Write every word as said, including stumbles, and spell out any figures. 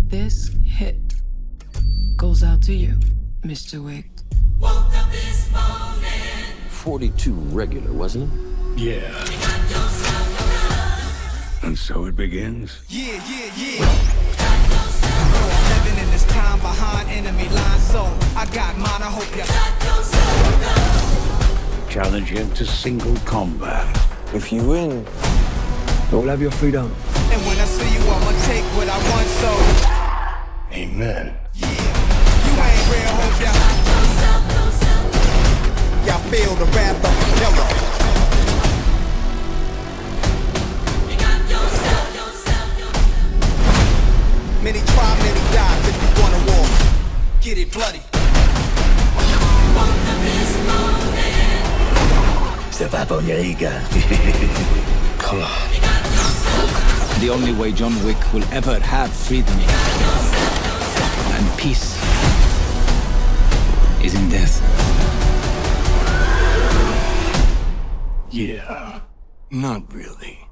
This hit goes out to you, Mister Wick. forty-two regular, wasn't it? Yeah. And so it begins. Yeah, yeah, yeah. I'm living in this time behind enemy lines, so I got mine. I hope you Challenge him to single combat. If you win, you'll have your freedom. And when I see you, I'ma take what I want, so Amen. yeah. You ain't real, hope ya. Y'all feel the wrath of yellow. Many try, many die, if you wanna war. Get it bloody. C'est pas pour Riga. The only way John Wick will ever have freedom and peace is in death. Yeah. Not really.